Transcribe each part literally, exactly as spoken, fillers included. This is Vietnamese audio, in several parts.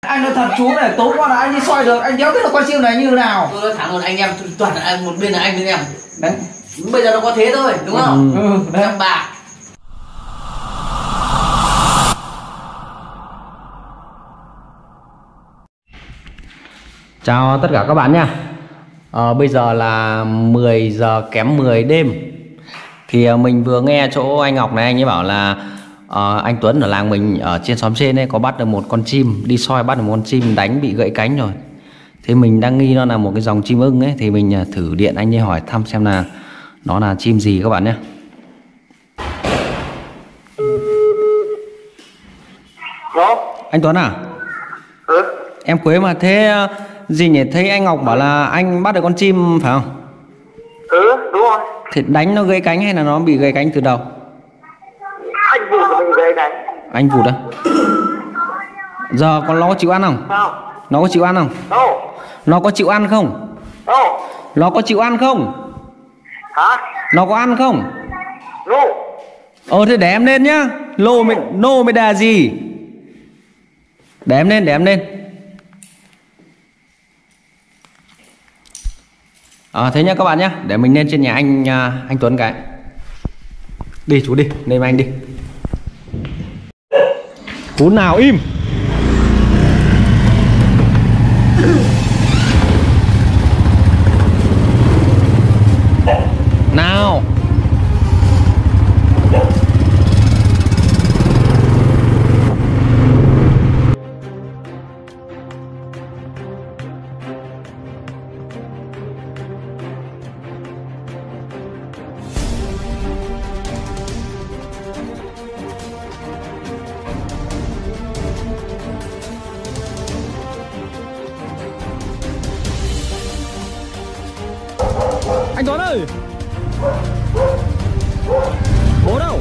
anh nói thật chú này, tối qua là anh đi soi được, anh đéo biết là con chim này như thế nào. Tôi nói thẳng luôn, anh em toàn là anh, một bên là anh bên em. Đấy. Bây giờ nó có thế thôi, đúng không? Ừ, đấy. Em bạc. Chào tất cả các bạn nha. à, Bây giờ là mười giờ kém mười đêm. Thì mình vừa nghe chỗ anh Ngọc này, anh ấy bảo là à, anh Tuấn ở làng mình ở trên xóm trên ấy có bắt được một con chim. Đi soi bắt được một con chim đánh bị gãy cánh rồi. Thế mình đang nghi nó là một cái dòng chim ưng ấy. Thì mình thử điện anh ấy hỏi thăm xem là nó là chim gì các bạn nhé. Đó. Anh Tuấn à? Ừ. Em Quế mà. Thế gì nhỉ? Thấy anh Ngọc bảo là anh bắt được con chim phải không? Ừ, đúng rồi. Thì đánh nó gãy cánh hay là nó bị gãy cánh từ đầu? Anh vụt của mình gây đánh. Anh vụt à? Giờ con nó có chịu ăn không? Sao? Nó có chịu ăn không? Đâu? Nó có chịu ăn không? Đâu? Nó có chịu ăn không? Hả? Nó có ăn không? Lô. Ờ thế để em lên nhá. Lô mới, nô mới đà gì. Để em lên, để em lên. À, thế nhá các bạn nhá. Để mình lên trên nhà anh anh Tuấn cái. Đi chú đi, lên với anh đi. Cú nào im. Nào. Anh Tuấn ơi. Bố đâu?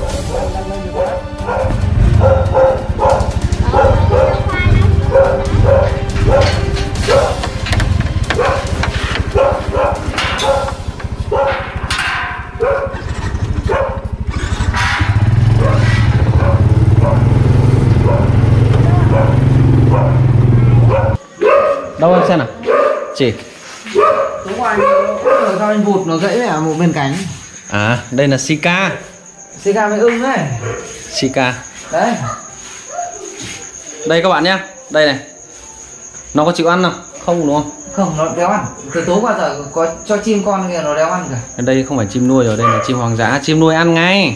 Đâu em xem nào? Chị. Đúng rồi, anh sao anh vụt nó gãy ở một bên cánh. À, đây là Sika. Sika với ưng đấy. Sika. Đấy. Đây các bạn nhá. Đây này. Nó có chịu ăn không? Không đúng không? Không, nó đéo ăn. Từ tối qua giờ có cho chim con kìa nó đéo ăn cả. Đây không phải chim nuôi rồi, đây là chim hoang dã. Chim nuôi ăn ngay.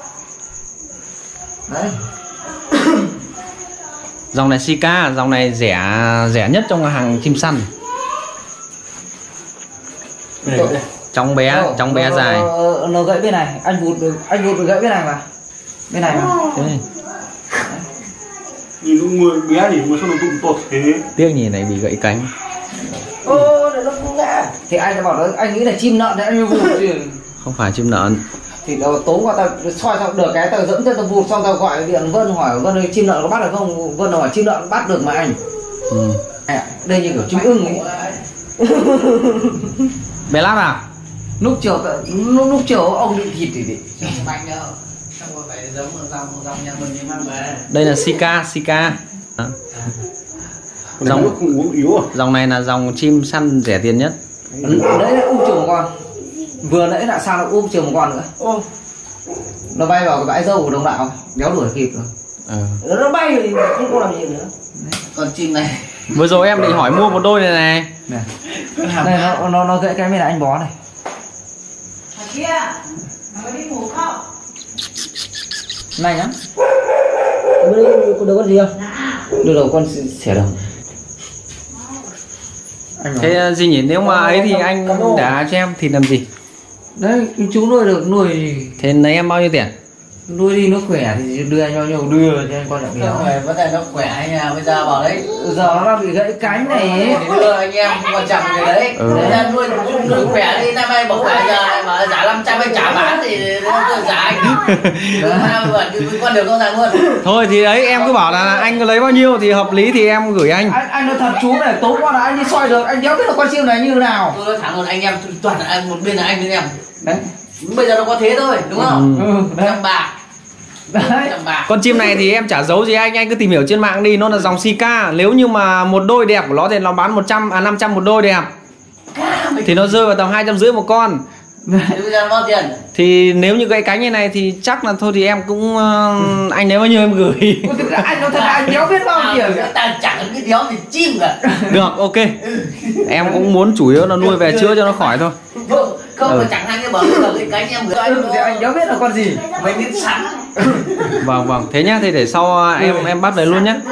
Đấy. Dòng này Sika, dòng này rẻ rẻ nhất trong hàng chim săn. Trong bé, Đâu, trong bé nó, dài. Nó, nó gãy bên này, anh vụt được, anh vụt được gãy bên này mà. Bên này mà. Thế. Nhìn nó người bé thì mà sao nó tụm tột thế? Tiếc nhìn này bị gãy cánh. Ô, để nó cũng ngã. Thì anh đã bảo nó, anh nghĩ là chim nợn đấy anh mới vụt chứ. Không phải chim nợn. Thì đầu tối qua tao soi xong được cái tao dẫn cho tao vụt xong tao gọi điện Vân hỏi Vân ơi chim nợn có bắt được không? Vân hỏi chim nợn bắt được mà anh. Ừ. À, đây như kiểu chim ưng ấy. Bé lát à? Lúc chiều lúc, lúc chiều ông định thịt thì thì Không bánh đâu. Xong rồi phải giống dòng dòng nhà mình như mang về. Đây là Sika, Sika. À. Dòng cũng uống yếu à? Dòng này là dòng chim săn rẻ tiền nhất. đấy là úp chiều một con. Vừa nãy là sao nó úp chiều một con nữa. Ô. Nó bay vào cái bãi dâu của đồng đạo, đéo đuổi kịp rồi. Ừ. Nó bay rồi không có làm gì nữa. Con chim này. Vừa rồi em định hỏi mua một đôi này này. Này. Này nó nó nó gãy cái bên này anh bó này. Ở kia, mày có đi ngủ không? Này nhá. Bên đây có được con gì không? Được đầu con xẻ đầu. Thế gì nhỉ? Nếu mà ấy thì anh đã cho em thịt làm gì? Đấy, cái chú nuôi được nuôi. Thế lấy em bao nhiêu tiền? Nuôi đi nó khỏe thì đưa anh bao nhiêu đưa cho anh con lại nghèo. Không phải vấn đề nó khỏe anh à, bây giờ bảo đấy. Giờ nó đang bị gãy cánh này. Thì đưa anh em không quan trọng gì đấy. Ừ. Đấy là nuôi nuôi khỏe đi, năm nay bảo khỏe giờ lại bảo giá năm trăm anh trả bán thì nó giá anh. Hai mươi con đều con ràng luôn. Thôi thì đấy em cứ bảo là anh lấy bao nhiêu thì hợp lý thì em gửi anh. Anh anh nói thật chú này, tối qua là anh đi soi được, anh đéo biết là con chim này như thế nào. Tôi nói thẳng luôn, anh em toàn là một bên là anh bên em. Đấy. Bây giờ nó có thế thôi, đúng không? Ừ, đấy. Em bạc. Đấy. Con chim này thì em chả giấu gì anh, anh cứ tìm hiểu trên mạng đi, nó là dòng Sika. Nếu như mà một đôi đẹp của nó thì nó bán một trăm à năm trăm một đôi đẹp. Thì nó rơi vào tầm hai trăm rưỡi một con. Bây giờ bao tiền? Thì nếu như gãy cánh như này thì chắc là thôi thì em cũng uh, anh nếu bao nhiêu em gửi. Anh nói thật là anh đéo biết bao nhiêu cả. Ta chẳng biết đéo thì chim cả. Được, ok. Em cũng muốn chủ yếu là nuôi về chữa cho nó khỏi thôi. Không Ừ. phải chẳng hay cái bờ cái cánh em gửi anh. Ừ, thì anh đéo biết là con gì. Mày biết sẵn. Vâng vâng, thế nhá, thì để sau em em bắt về luôn nhá.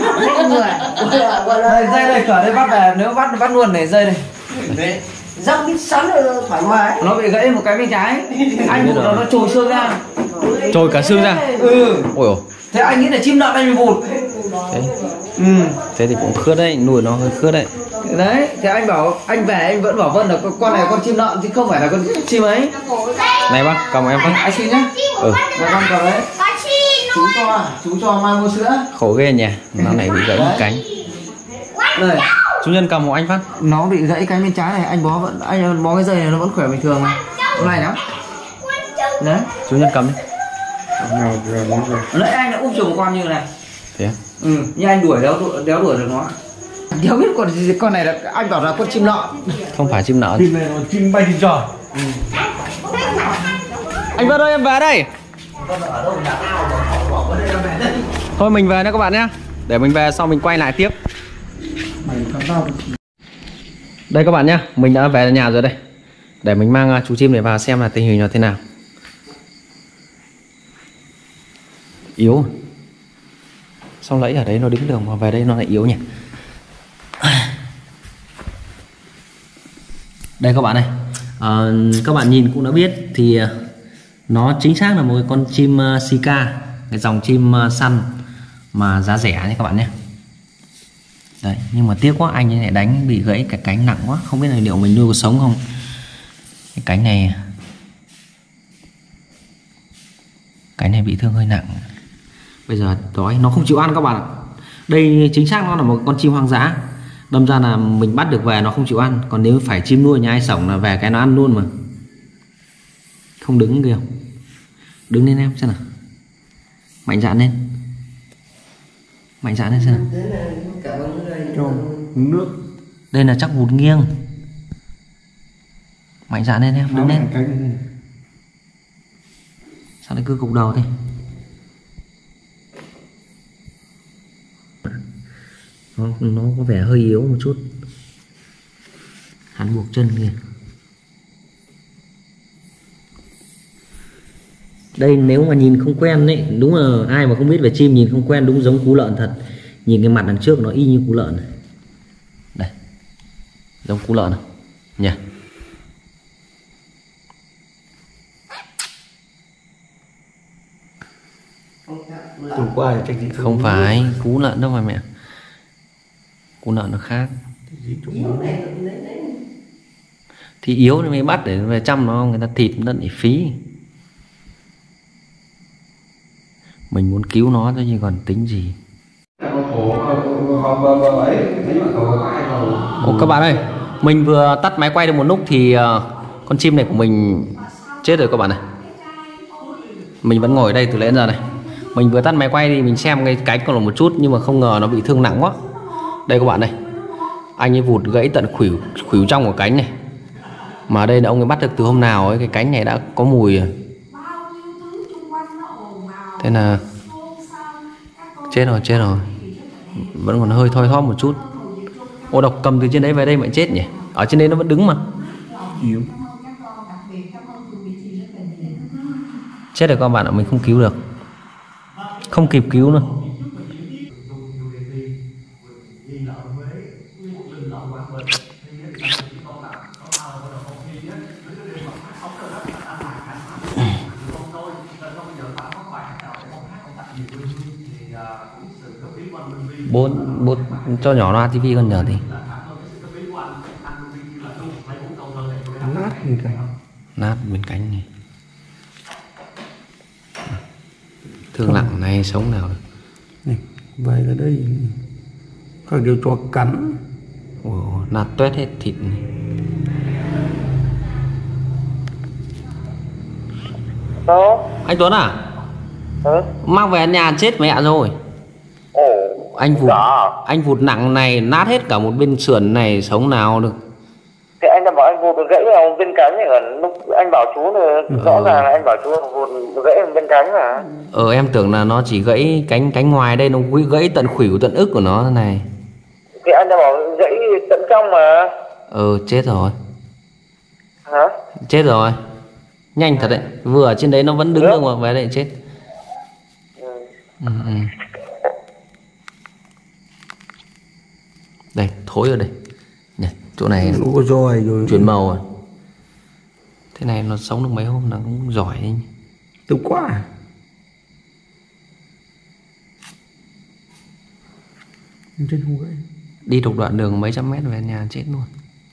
Đây, dây đây, cửa đây bắt về, nếu bắt bắt luôn này, dây đây. Đấy. Răng biết sẵn là thoải mái. Nó bị gãy một cái bên trái. Anh vụt nó nó trồi xương ra. Trồi cả xương ra. Ừ. Ôi dồi. Thế anh nghĩ là chim lợn anh bị vụt. Thế, Ừ. thế thì cũng khớt đấy, nuôi nó hơi khớt đấy. Đấy, thế anh bảo anh về anh vẫn bảo Vân là con con này con chim lợn chứ không phải là con chim ấy. Này bác, cầm em bác. Anh xin nhá. Ừ. Dạ con cầm đấy. Chú cho, chú cho mai mua sữa. Khổ ghê nhỉ, nó này bị gãy một cánh. Đây, Chủ nhân cầm một anh phát. nó bị gãy cái bên trái này, anh bó vẫn anh bó cái dây này nó vẫn khỏe bình thường mà. Hôm nay lắm. Đấy. Chủ nhân cầm đi. Nãy anh đã úp chồng con như này. Thế à? Ừ, nhưng anh đuổi đéo đuổi, đéo đuổi được nó. Đéo biết con gì, con này là anh bảo là con chim lợn. Không phải chim lợn. Chim này là chim bay trên trời. Anh Vân ơi, em về đây. Thôi mình về nữa các bạn nhé. Để mình về sau mình quay lại tiếp. Đây các bạn nhé, mình đã về nhà rồi đây. Để mình mang chú chim này vào xem là tình hình nó thế nào. Yếu. Sao lấy ở đấy nó đứng được mà về đây nó lại yếu nhỉ. Đây các bạn này, à, các bạn nhìn cũng đã biết thì nó chính xác là một cái con chim uh, Sika, cái dòng chim uh, săn mà giá rẻ nhé các bạn nhé. Đấy, nhưng mà tiếc quá, anh ấy lại đánh bị gãy cái cánh nặng quá, không biết là liệu mình nuôi có sống không. Cái cánh này cánh này bị thương hơi nặng. Bây giờ đói, nó không chịu ăn các bạn ạ. Đây chính xác nó là một con chim hoang dã. Đâm ra là mình bắt được về nó không chịu ăn. Còn nếu phải chim nuôi nhà ai sổng là về cái nó ăn luôn mà. Không đứng kìa. Đứng lên em xem nào. Mạnh dạn lên. Mạnh dạn lên xem nào. Cho nước. Đây là chắc vụt nghiêng. Mạnh dạn lên em, đứng lên. Sao lại cứ cục đầu thế? Nó, nó có vẻ hơi yếu một chút. Hắn buộc chân kìa. Đây nếu mà nhìn không quen đấy, đúng là ai mà không biết về chim nhìn không quen đúng giống cú lợn thật. Nhìn cái mặt đằng trước nó y như cú lợn này. Đây. Giống cú lợn không? Nhỉ? Hôm qua thì cái gì Không phải cú lợn đâu mà mẹ. Cú lợn nó khác. Thì yếu thì mới bắt để về chăm nó, người ta thịt nó lại phí. Mình muốn cứu nó thôi chứ còn tính gì. Ồ các bạn ơi, mình vừa tắt máy quay được một lúc thì uh, con chim này của mình chết rồi các bạn này. Mình vẫn ngồi ở đây từ nãy đến giờ này. Mình vừa tắt máy quay thì mình xem cái cánh còn là một chút, nhưng mà không ngờ nó bị thương nặng quá. Đây các bạn này, anh ấy vụt gãy tận khuỷu khuỷu trong của cánh này. Mà đây là ông ấy bắt được từ hôm nào ấy, cái cánh này đã có mùi rồi. Thế là chết rồi, chết rồi. Vẫn còn hơi thoi thóp một chút. Ô độc cầm từ trên đấy về đây mà chết nhỉ. Ở trên đấy nó vẫn đứng mà. yếu. Chết rồi các bạn ạ, mình không cứu được. Không kịp cứu nữa. Bố, bố cho nhỏ loa tivi con nhờ thì Nát như cái. nát bên cánh này. Thương nặng này sống nào được. Này, vậy là đây các điều cho cắn. Ồ, nát tuét hết thịt này. Alo, Anh Tuấn à? Ừ. Mang về nhà chết mẹ rồi. Ồ. Anh vụt Dạ. anh vụt nặng này nát hết cả một bên sườn này, sống nào được. Thì anh đã bảo anh vụt gãy vào bên cánh này, còn lúc anh bảo chú là rõ ràng là anh bảo chú vụt gãy bên cánh mà. Ờ em tưởng là nó chỉ gãy cánh cánh ngoài đây, nó gãy tận khuỷu tận ức của nó thế này. Thì anh đã bảo gãy tận trong mà. Ờ chết rồi. Hả? Chết rồi. Nhanh thật đấy. Vừa ở trên đấy nó vẫn đứng được mà về đây chết. Ừ. Ừ, ừ. Đây thối ở đây. Này, chỗ này Nó có roi rồi. chuyển màu rồi. Thế này nó sống được mấy hôm là cũng giỏi đấy. Tức quá. Trên không gãy. Đi được đoạn đường mấy trăm mét về nhà chết luôn.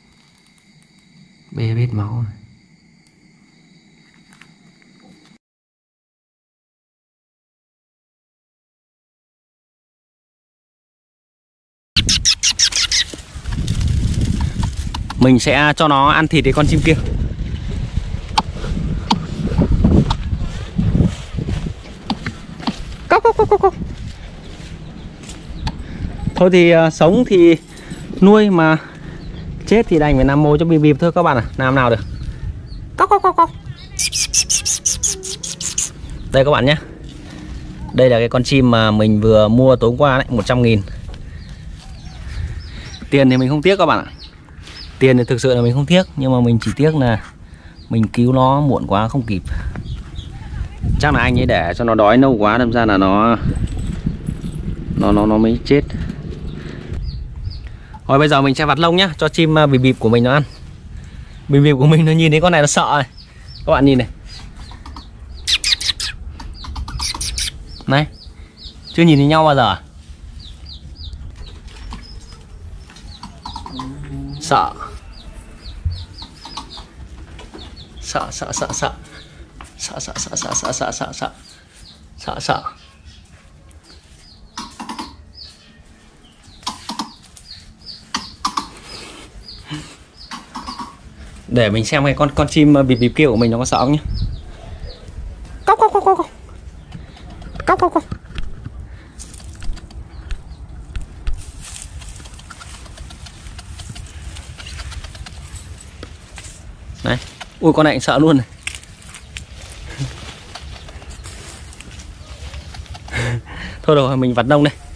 Bê bết máu này. Mình sẽ cho nó ăn thịt cái con chim kia. Cốc cốc cốc cốc cốc. Thôi thì uh, sống thì nuôi mà chết thì đành phải nằm mồi cho bịp bịp thôi các bạn ạ. À. Làm nào được. Cốc cốc cốc cốc. Đây các bạn nhé. Đây là cái con chim mà mình vừa mua tối qua đấy, một trăm nghìn. Tiền thì mình không tiếc các bạn ạ. Tiền thì thực sự là mình không tiếc, nhưng mà mình chỉ tiếc là mình cứu nó muộn quá không kịp. Chắc là anh ấy để cho nó đói lâu quá, đâm ra là nó nó nó nó mới chết. Rồi bây giờ mình sẽ vặt lông nhá, cho chim bịp bịp của mình nó ăn. Bịp bịp của mình nó nhìn thấy con này nó sợ này. Các bạn nhìn này. Này, chưa nhìn thấy nhau bao giờ à? Sợ. Sợ sợ sợ sợ. Sợ sợ sợ sợ sợ sợ sợ sợ. Sợ sợ. Để mình xem cái con con chim bịp bịp kia của mình nó có sợ không nhé. Cốc cốc cốc cốc. Cốc cốc cốc. Này, ui con này sợ luôn này. Thôi rồi mình vặt đông đây.